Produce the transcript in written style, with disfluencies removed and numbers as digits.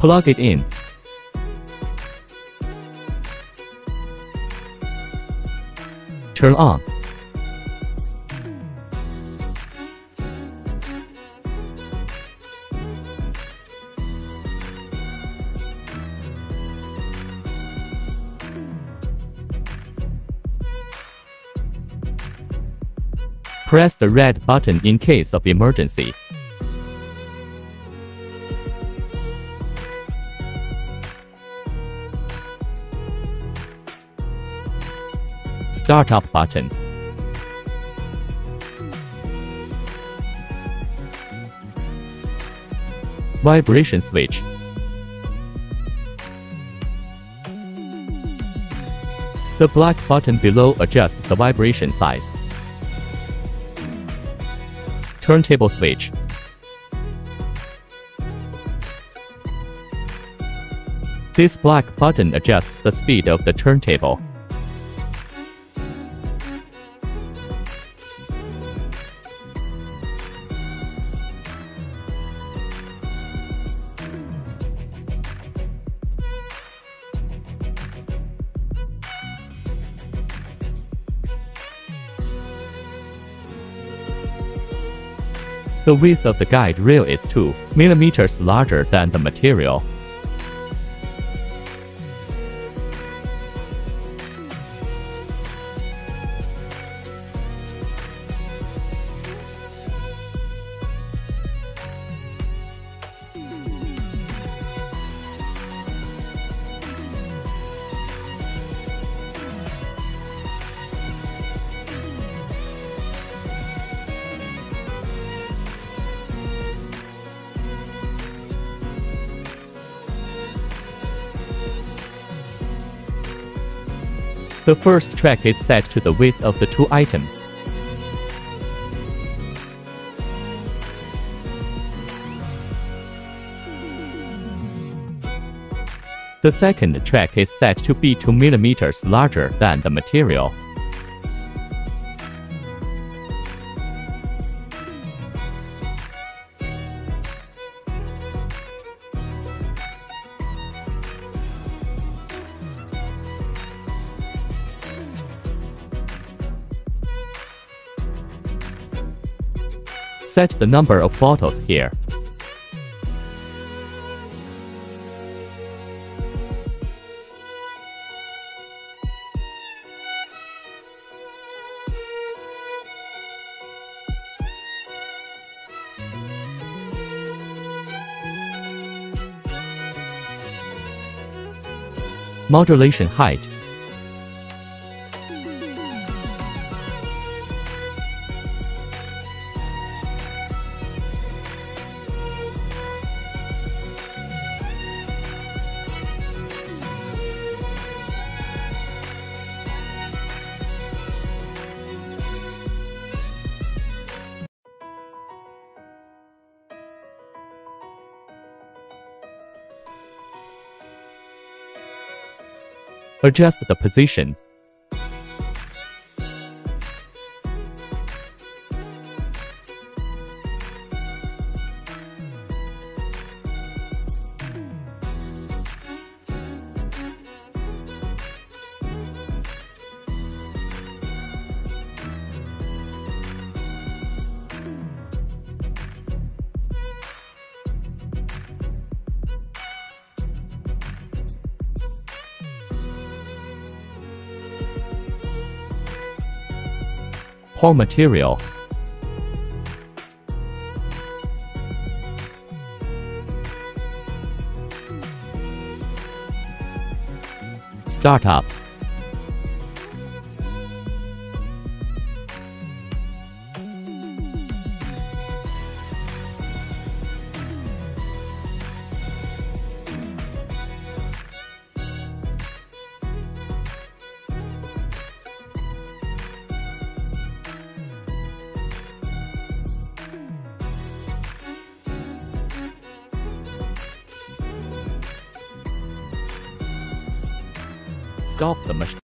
Plug it in. Turn on. Press the red button in case of emergency. Startup button. Vibration switch. The black button below adjusts the vibration size. Turntable switch. This black button adjusts the speed of the turntable. The width of the guide rail is 2 mm larger than the material. The first track is set to the width of the 2 items. The second track is set to be 2 mm larger than the material. Set the number of bottles here. Modulation height. Adjust the position. Pour material. Start up. Stop the machine.